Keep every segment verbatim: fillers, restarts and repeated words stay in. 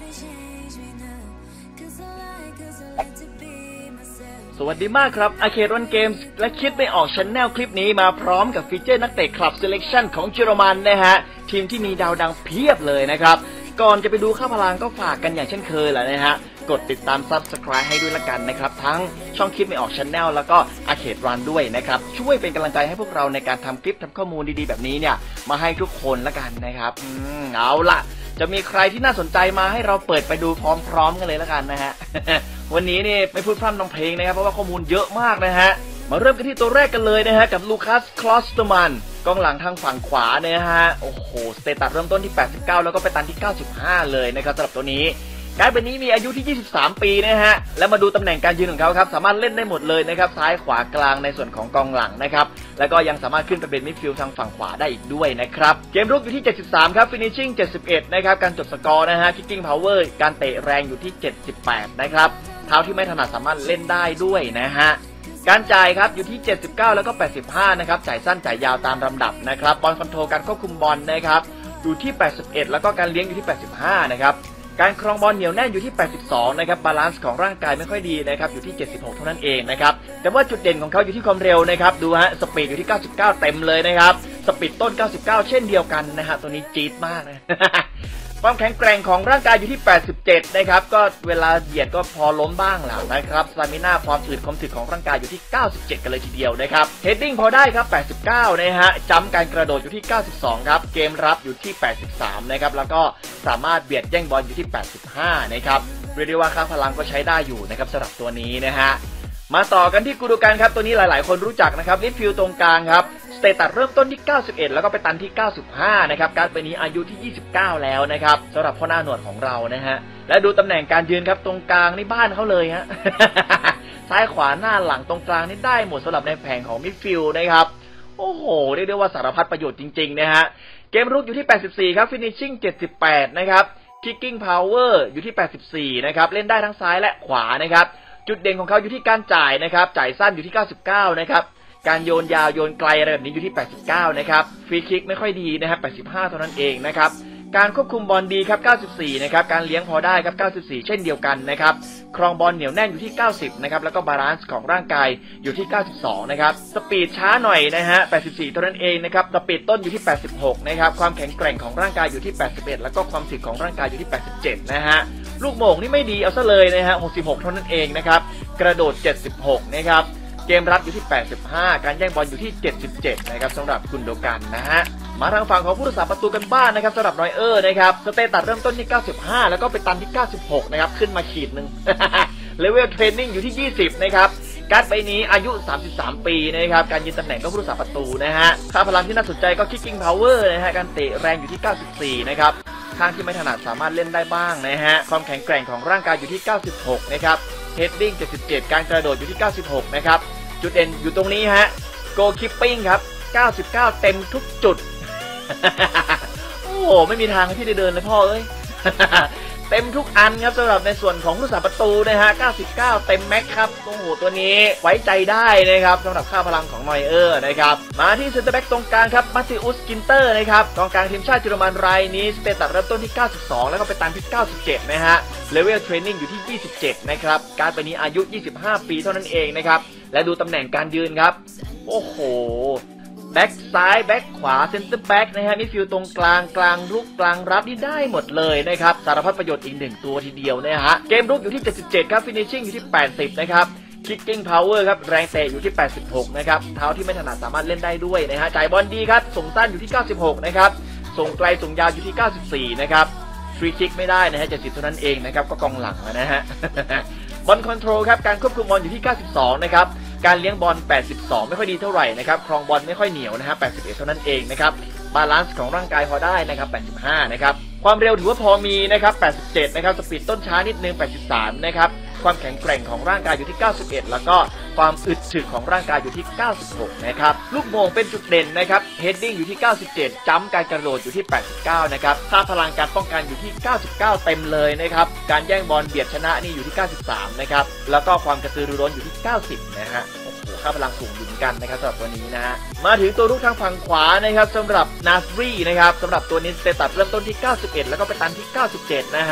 สวัสดีมากครับอาร์เคดวันเกมส์และคิดไม่ออกชแนลคลิปนี้มาพร้อมกับฟีเจอร์นักเตะคลับเซเลคชั่นของเยอรมันนะฮะทีมที่มีดาวดังเพียบเลยนะครับก่อนจะไปดูค่าพลังก็ฝากกันอย่างเช่นเคยแหละนะฮะกดติดตาม ซับสไครบ์ ให้ด้วยละกันนะครับทั้งช่องคิดไม่ออกชแนลแล้วก็อาร์เคดรันด้วยนะครับช่วยเป็นกำลังใจให้พวกเราในการทำคลิปทำข้อมูลดีๆแบบนี้เนี่ยมาให้ทุกคนละกันนะครับอืมเอาล่ะจะมีใครที่น่าสนใจมาให้เราเปิดไปดูพร้อมๆกันเลยละกันนะฮะ วันนี้นี่ไม่พูดพร่ำทำเพลงนะครับเพราะว่าข้อมูลเยอะมากนะฮะมาเริ่มกันที่ตัวแรกกันเลยนะฮะกับลูคัสคลอสเตอร์มันกองหลังทางฝั่งขวาเนี่ยฮะโอ้โหสเตตัสเริ่มต้นที่แปดสิบเก้าแล้วก็ไปตันที่เก้าสิบห้าเลยนะครับสำหรับตัวนี้การเป็นนี้มีอายุที่ยี่สิบสามปีนะฮะแล้วมาดูตำแหน่งการยืนของเขาครับสามารถเล่นได้หมดเลยนะครับซ้ายขวากลางในส่วนของกองหลังนะครับแล้วก็ยังสามารถขึ้นไปเป็นมิดฟิลด์ทางฝั่งขวาได้อีกด้วยนะครับเกมรุกอยู่ที่เจ็ดสิบสามครับฟินิชชิ่งเจ็ดสิบเอ็ดนะครับการจบสกอร์นะฮะคิกกิ้งพาวเวอร์การเตะแรงอยู่ที่เจ็ดสิบแปดนะครับเท้าที่ไม่ถนัดสามารถเล่นได้ด้วยนะฮะการจ่ายครับอยู่ที่เจ็ดสิบเก้าแล้วก็แปดสิบห้านะครับจ่ายสั้นจ่ายยาวตามลำดับนะครับบอลคอนโทรลการควบคุมบอลนะครับอยู่ที่แปดสิบเอ็ดแล้วก็การเลี้ยงอยู่ที่แปดสิบห้านะครับการครองบอลเหนียวแน่นอยู่ที่แปดสิบสองนะครับบาลานซ์ของร่างกายไม่ค่อยดีนะครับอยู่ที่เจ็ดสิบหกเท่านั้นเองนะครับแต่ว่าจุดเด่นของเขาอยู่ที่ความเร็วนะครับดูฮะสปีดอยู่ที่เก้าสิบเก้าเต็มเลยนะครับสปีดต้นเก้าสิบเก้าเช่นเดียวกันนะฮะตัวนี้จี๊ดมากนะ ความแข็งแกร่งของร่างกายอยู่ที่แปดสิบเจ็ดนะครับก็เวลาเหยียดก็พอล้มบ้างแหละนะครับสตามิน่าความอึดความถึกของร่างกายอยู่ที่เก้าสิบเจ็ดกันเลยทีเดียวนะครับเฮดดิ้งพอได้ครับแปดสิบเก้านะฮะจัมป์การกระโดดอยู่ที่เก้าสิบสองครับเกมรับอยู่ที่แปดสิบสามนะครับแล้วก็สามารถเบียดแย่งบอลอยู่ที่แปดสิบห้านะครับเรียกได้ว่าค่าพลังก็ใช้ได้อยู่นะครับสำหรับตัวนี้นะฮะมาต่อกันที่กูดูกันครับตัวนี้หลายๆคนรู้จักนะครับมิดฟิลด์ตรงกลางครับสเตตัสเริ่มต้นที่เก้าสิบเอ็ดแล้วก็ไปตันที่เก้าสิบห้านะครับการเป็นนี้อายุที่ยี่สิบเก้าแล้วนะครับสำหรับพ่อหน้าหนวดของเรานะฮะและดูตำแหน่งการยืนครับตรงกลางนี่บ้านเขาเลยฮะ ซ้ายขวาหน้าหลังตรงกลางนี่ได้หมดสำหรับในแผงของมิดฟิลด์นะครับโอ้โหเรียกได้ว่าสารพัดประโยชน์จริงๆนะฮะเกมรุกอยู่ที่แปดสิบสี่ครับฟินิชชิ่งเจ็ดสิบแปดนะครับคิกกิ้งพาวเวอร์อยู่ที่แปดสิบสี่นะครับเล่นได้ทั้งซ้ายและขวานะครับจุดเด่นของเขาอยู่ที่การจ่ายนะครับจ่ายสั้นอยู่ที่เก้าสิบเก้านะครับการโยนยาวโยนไกลอะไรแบบนี้อยู่ที่แปดสิบเก้านะครับฟรีคิกไม่ค่อยดีนะครับแปดสิบห้าเท่านั้นเองนะครับการควบคุมบอลดีครับเก้าสิบสี่นะครับการเลี้ยงพอได้ครับเก้าสิบสี่เช่นเดียวกันนะครับครองบอลเหนียวแน่นอยู่ที่เก้าสิบนะครับแล้วก็บาลานซ์ของร่างกายอยู่ที่เก้าสิบสองนะครับสปีดช้าหน่อยนะฮะแปดสิบสี่เท่านั้นเองนะครับสปีดต้นอยู่ที่แปดสิบหกนะครับความแข็งแกร่งของร่างกายอยู่ที่แปดสิบเอ็ดแล้วก็ความถึกของร่างกายอยู่ที่แปดสิบเจ็ดนะฮะลูกโป่งนี่ไม่ดีเอาซะเลยนะฮะหกสิบหกเท่านั้นเองนะครับกระโดดเจ็ดสิบหกนะครับเกมรับอยู่ที่แปดสิบห้าการแย่งบอลอยู่ที่เจ็ดสิบเจ็ดนะครับสำหรับกุนโดกันนะฮะมาทางฝั่งของผู้รักษาประตูกันบ้านนะครับสำหรับนอยเออร์นะครับสเตตัสเริ่มต้นที่เก้าสิบห้าแล้วก็ไปตันที่เก้าสิบหกนะครับขึ้นมาขีดนึง เลเวลเทรนนิ่งอยู่ที่ยี่สิบนะครับการไปนี้อายุสามสิบสามปีนะครับการยืนตำแหน่งก็ผู้รักษาประตูนะฮะค่าพลังที่น่าสนใจก็คิกกิ้งพาวเวอร์นะฮะการเตะแรงอยู่ที่เก้าสิบสี่นะครับข้างที่ไม่ถนัดสามารถเล่นได้บ้างนะฮะความแข็งแกร่งของร่างกายอยู่ที่เก้าสิบหกนะครับเฮดดิ้งเจ็ดสิบเจ็ดการกระโดดอยู่ที่เก้าสิบหกนะครับจุดเด่นอยู่ตรงนี้ฮะโกคิปปิ้งครับเก้าสิบเก้าเต็มทุกจุด โอ้โหไม่มีทางที่จะเดินเลยพ่อเอ้ย เต็มทุกอันครับสำหรับในส่วนของผู้รักษาประตูนะฮะเก้าสิบเก้าเต็มแม็กครับโอ้โหตัวนี้ไว้ใจได้นะครับสำหรับค่าพลังของนอยเออร์นะครับมาที่เซนเตอร์แบ็กตรงกลางครับมาติอุสกินเตอร์นะครับกองกลางทีมชาติเยอรมันรายนี้สเตตัสเริ่มต้นที่เก้าสิบสองแล้วก็ไปตันที่เก้าสิบเจ็ดนะฮะเลเวลเทรนนิ่งอยู่ที่ยี่สิบเจ็ดนะครับการเป็นนี้อายุยี่สิบห้าปีเท่านั้นเองนะครับและดูตำแหน่งการยืนครับโอ้โหแบ็กซ้ายแบ็กขวาเซนเตอร์แบ็กนะฮะมิดฟิลด์ตรงกลางกลางรุกกลางรับนี่ได้หมดเลยนะครับสารพัดประโยชน์อีกหนึ่งตัวทีเดียวนะฮะเกมรุกอยู่ที่เจ็ดสิบเจ็ดครับฟินิชชิ่งอยู่ที่แปดสิบนะครับคิกกิ้งพาวเวอร์ครับแรงเตะอยู่ที่แปดสิบหกนะครับเท้าที่ไม่ถนัดสามารถเล่นได้ด้วยนะฮะจ่ายบอลดีครับส่งสั้นอยู่ที่เก้าสิบหกนะครับส่งไกลส่งยาวอยู่ที่เก้าสิบสี่นะครับฟรีคิกไม่ได้นะฮะเจ็ดสิบเท่านั้นเองนะครับก็กองหลังนะฮะ บอลคอนโทรลครับการควบคุมบอลอยู่ที่เก้าสิบสองนะครับการเลี้ยงบอลแปดสิบสองไม่ค่อยดีเท่าไหร่นะครับครองบอลไม่ค่อยเหนียวนะฮะแปดสิบเอ็ดเท่านั้นเองนะครับบาลานซ์ของร่างกายพอได้นะครับแปดสิบห้านะครับความเร็วถือว่าพอมีนะครับแปดสิบเจ็ดนะครับสปีดต้นช้านิดนึงแปดสิบสามนะครับความแข็งแกร่งของร่างกายอยู่ที่เก้าสิบเอ็ดแล้วก็ความอึดถึกของร่างกายอยู่ที่เก้าสิบหกนะครับลูกโป่งเป็นจุดเด่นนะครับเฮดดิ้งอยู่ที่เก้าสิบเจ็ดจัมป์การกระโดดอยู่ที่แปดสิบเก้านะครับค่าพลังการป้องกันอยู่ที่เก้าสิบเก้าเต็มเลยนะครับการแย่งบอลเบียดชนะนี่อยู่ที่เก้าสิบสามนะครับแล้วก็ความกระตือรือร้นอยู่ที่เก้าสิบนะฮะค่าพลังสูงอยู่เหมือนกันนะครับสำหรับตัวนี้นะฮะมาถึงตัวรุกทางฝั่งขวานะครับสำหรับนาสรีนะครับสำหรับตัวนี้สเตตัสเริ่มต้นที่เก้าสิบเอ็ดแล้วก็ไปตันที่เก้าสิบเจ็ดนะฮะ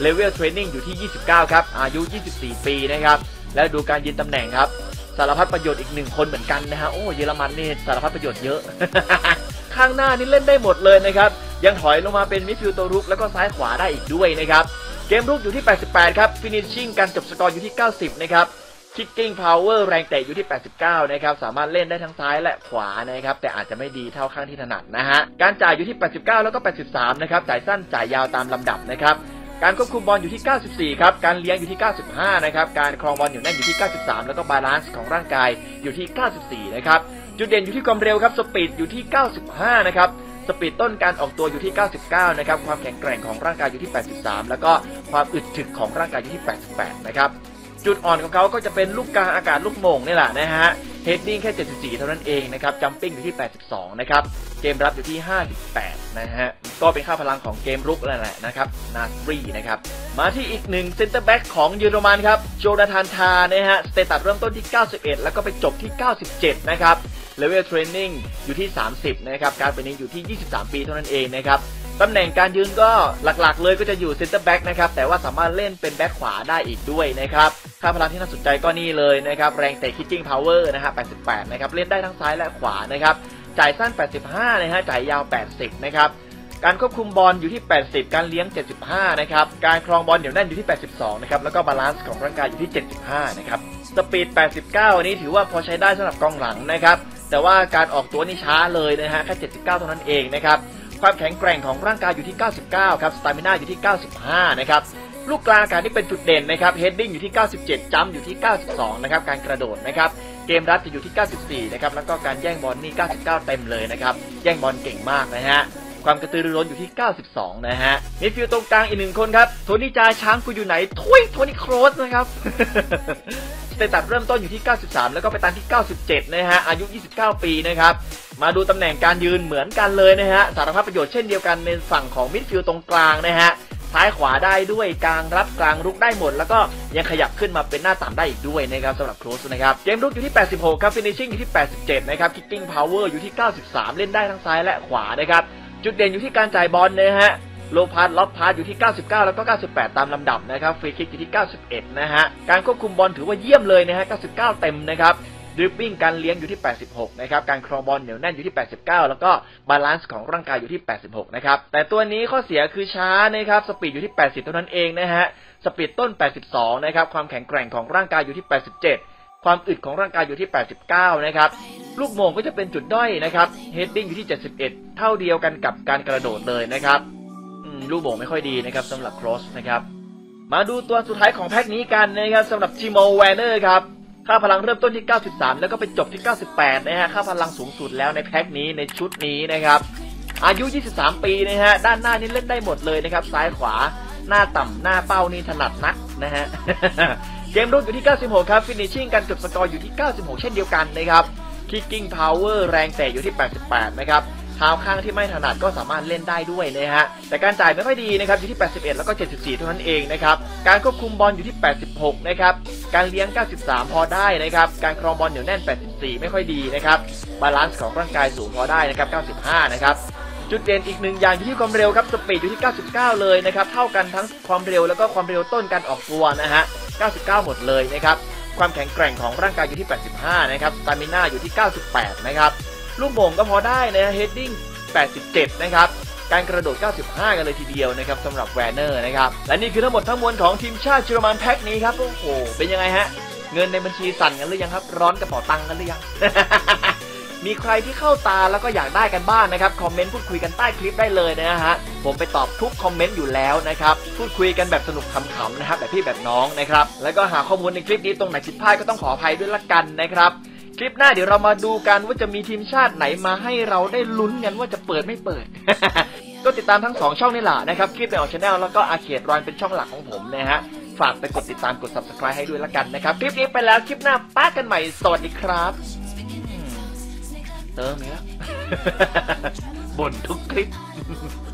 เลเวลเทรนนิ่งอยู่ที่ยี่สิบเก้าครับอายุยี่สิบสี่ปีนะครับแล้วดูการยืนตำแหน่งครับสารพัดประโยชน์อีกหนึ่งคนเหมือนกันนะฮะโอ้เยอรมันนี่สารพัดประโยชน์เยอะ ข้างหน้านี่เล่นได้หมดเลยนะครับยังถอยลงมาเป็นมิดฟิลด์ตัวรุกแล้วก็ซ้ายขวาได้อีกด้วยนะครับเกมรุกอยู่ที่แปดสิบแปดครับฟินิชชิ่งการจบสกอร์อยู่ที่เก้าสิบนะครับคิกกิ้งพาวเวอร์แรงเตะอยู่ที่แปดสิบเก้านะครับสามารถเล่นได้ทั้งซ้ายและขวานะครับแต่อาจจะไม่ดีเท่าข้างที่ถนัดนะฮะการจ่ายอยู่ที่แปดสิบเก้าแล้วก็แปดสิบสามนะครับจ่ายสั้นจ่ายยาวตามลำดับนะครับการควบคุมบอลอยู่ที่เก้าสิบสี่ครับการเลี้ยงอยู่ที่เก้าสิบห้านะครับการครองบอลอยู่แน่นอยู่ที่เก้าสิบสามแล้วก็บาลานซ์ของร่างกายอยู่ที่เก้าสิบสี่นะครับจุดเด่นอยู่ที่ความเร็วครับสปีดอยู่ที่เก้าสิบห้านะครับสปีดต้นการออกตัวอยู่ที่เก้าสิบเก้านะครับความแข็งแกร่งของร่างกายอยู่ที่แปดสิบสามแล้วก็ความอึดถึกของร่างกายอยู่ที่แปดสิบแปดนะครับจุดอ่อนของเขาก็จะเป็นลูกกลางอากาศลูกโมงนี่แหละนะฮะเฮดดิ้งแค่เจ็ดสิบสี่เท่านั้นเองนะครับจัมปิ้งอยู่ที่แปดสิบสองนะครับเกมรับอยู่ที่ห้าสิบแปดนะฮะก็เป็นค่าพลังของเกมรุกนั่นแหละนะครับนาสรีนะครับมาที่อีกหนึ่งเซนเตอร์แบ็กของเยอรมันครับโจนาธานทานะฮะสเตตัสเริ่มต้นที่เก้าสิบเอ็ดแล้วก็ไปจบที่เก้าสิบเจ็ดนะครับเลเวลเทรนนิ่งอยู่ที่สามสิบนะครับการเป็นนี้อยู่ที่ยี่สิบสามปีเท่านั้นเองนะครับตำแหน่งการยืนก็หลักๆเลยก็จะอยู่เซนเตอร์แบ็กนะครับแต่ว่าสามารถเล่นเป็นแบ็กขวาได้อีกด้วยนะครับค่าพลังที่น่าสนใจก็นี่เลยนะครับแรงเตะคิกกิ้งพาวเวอร์นะฮะแปดสิบแปดนะครับเล่นได้ทั้งซ้ายและขวานะครับจ่ายสั้นแปดสิบห้านะฮะจ่ายยาวแปดสิบนะครับการควบคุมบอลอยู่ที่แปดสิบการเลี้ยงเจ็ดสิบห้านะครับการครองบอลเหนียวแน่นอยู่ที่แปดสิบสองนะครับแล้วก็บาลานซ์ของร่างกายอยู่ที่เจ็ดสิบห้านะครับสปีดแปดสิบเก้าอันนี้ถือว่าพอใช้ได้สำหรับกองหลังนะครับแต่ว่าการออกตัวนี่ช้าเลยนะฮะแค่เจ็ดสิบเก้าเท่านั้นเองนะครับความแข็งแกร่งของร่างกายอยู่ที่เก้าสิบเก้าครับสตามิน่าอยู่ที่เก้าสิบห้านะครับลูกกลางอากาศที่เป็นจุดเด่นนะครับเฮดดิ้งอยู่ที่เก้าสิบเจ็ดจัมป์อยู่ที่เก้าสิบสองนะครับการกระโดดนะครับเกมรับจะอยู่ที่เก้าสิบสี่นะครับแล้วก็การแย่งบอลนี่เก้าสิบเก้าเต็มเลยนะครับแย่งบอลเก่งมากนะฮะความกระตือรือร้นอยู่ที่เก้าสิบสองนะฮะมิดฟิลด์ตรงกลางอีกหนึ่งคนครับโทนี่จาช้างกูอยู่ไหนทุยโทนี่โครสนะครับ สเตตัสเริ่มต้นอยู่ที่เก้าสิบสามแล้วก็ไปตันที่เก้าสิบเจ็ดนะฮะอายุยี่สิบเก้าปีนะครับมาดูตำแหน่งการยืนเหมือนกันเลยนะฮะสารพัดประโยชน์เช่นเดียวกันในฝั่งของมิดฟิลด์ตรงกลางนะฮะซ้ายขวาได้ด้วยกลางรับกลางรุกได้หมดแล้วก็ยังขยับขึ้นมาเป็นหน้าต่ำได้อีกด้วยนะครับสำหรับโครสนะครับเกมรุกอยู่ที่แปดสิบหกครับฟินิชชิ่งอยู่ที่แปดสิบเจ็ดนะครับคิกกิ้งพาวเวอร์อยู่ที่เก้าสิบสามเล่นได้ทั้งซ้ายและขวานะครับจุดเด่นอยู่ที่การจ่ายบอลนะฮะโลพาสล็อกพาสอยู่ที่เก้าสิบเก้าแล้วก็เก้าสิบแปดตามลำดับนะครับฟรีคิกอยู่ที่เก้าสิบเอ็ดนะฮะการควบคุมบอลถือว่าเยี่ยมเลยนะฮะเก้าสิบเก้าเต็มนะครับดริบบิ้งการเลี้ยงอยู่ที่แปดสิบหกนะครับการครองบอลเหนียวแน่นอยู่ที่แปดสิบเก้าแล้วก็บาลานซ์ของร่างกายอยู่ที่แปดสิบหกนะครับแต่ตัวนี้ข้อเสียคือช้านะครับสปีดอยู่ที่แปดสิบเท่านั้นเองนะฮะสปีดต้นแปดสิบสองนะครับความแข็งแกร่งของร่างกายอยู่ที่แปดสิบเจ็ดความอึดของร่างกายอยู่ที่แปดสิบเก้านะครับลูกโมงก็จะเป็นจุดด้อยนะครับเฮดดิ้งอยู่ที่เจ็ดสิบเอ็ดเท่าเดียวกันกับการกระโดดเลยนะครับลูกโมงไม่ค่อยดีนะครับสำหรับครอสนะครับมาดูตัวสุดท้ายของแพ็คนี้กันนะครับสำหรับจิโมแวนเนอร์ครับค่าพลังเริ่มต้นที่เก้าสิบสามแล้วก็ไปจบที่เก้าสิบแปดนะฮะค่าพลังสูงสุดแล้วในแพ็คนี้ในชุดนี้นะครับอายุยี่สิบสามปีนะฮะด้านหน้านี่เล่นได้หมดเลยนะครับซ้ายขวาหน้าต่ำหน้าเป้านี่ถนัดนักนะฮะ เกมรุกอยู่ที่เก้าสิบหกครับฟินิชชิ่งการจบสกอร์อยู่ที่เก้าสิบหกเช่นเดียวกันนะครับคิกกิ้งพาวเวอร์แรงเตะอยู่ที่แปดสิบแปดนะครับเท้าข้างที่ไม่ถนัดก็สามารถเล่นได้ด้วยนะฮะแต่การจ่ายไม่ค่อยดีนะครับอยู่ที่แปดสิบเอ็ดแล้วก็เจ็ดสิบสี่เท่านั้นเองนะครับการควบคุมบอลอยู่ที่แปดสิบหกนะครับการเลี้ยงเก้าสิบสามพอได้นะครับการครองบอลเหนียวแน่นแปดสิบสี่ไม่ค่อยดีนะครับบาลานซ์ของร่างกายสูงพอได้นะครับเก้าสิบห้านะครับจุดเด่นอีกหนึ่งอย่างอยู่ที่ความเร็วครับสปีดอยู่ที่เก้าสิบเก้าเลยนะครับเท่ากันทั้งความเร็วแล้วก็ความเร็วต้นการออกตัวนะฮะเก้าสิบเก้าหมดเลยนะครับความแข็งแกร่งของร่างกายอยู่ที่แปดสิบห้านะครับสตามิน่าอยู่ที่เก้าสิบแปดนะครับลูกโป่งก็พอได้นะเฮดดิ้งแปดสิบเจ็ดนะครับการกระโดดเก้าสิบห้ากันเลยทีเดียวนะครับสำหรับแวนเนอร์นะครับและนี่คือทั้งหมดทั้งมวลของทีมชาติเยอรมันแพ็คนี้ครับโอ้โหเป็นยังไงฮะเงินในบัญชีสั่นกันหรือยังครับร้อนกระเป๋าตังค์กันหรือยัง มีใครที่เข้าตาแล้วก็อยากได้กันบ้าง นะครับคอมเมนต์พูดคุยกันใต้คลิปได้เลยนะฮะผมไปตอบทุกคอมเมนต์อยู่แล้วนะครับพูดคุยกันแบบสนุกขำๆนะครับแบบพี่แบบน้องนะครับแล้วก็หาข้อมูลในคลิปนี้ตรงไหนผิดพลาดก็ต้องขออภัยด้วยละกันนะครับคลิปหน้าเดี๋ยวเรามาดูกันว่าจะมีทีมชาติไหนมาให้เราได้ลุ้นกันว่าจะเปิดไม่เปิด ก็ติดตามทั้งสองช่องนี่แหละนะครับคลิปในออกชาแนลแล้วก็อาร์เคดรอยเป็นช่องหลักของผมนะฮะฝากไปกดติดตามกด ซับสไครบ์ ให้ด้วยละกันนะครับคลิปนี้ไปแล้วคลิปหน้าป้ากันใหม่สวัสดีครับเติมอีกแล้ว บ่นทุกคลิป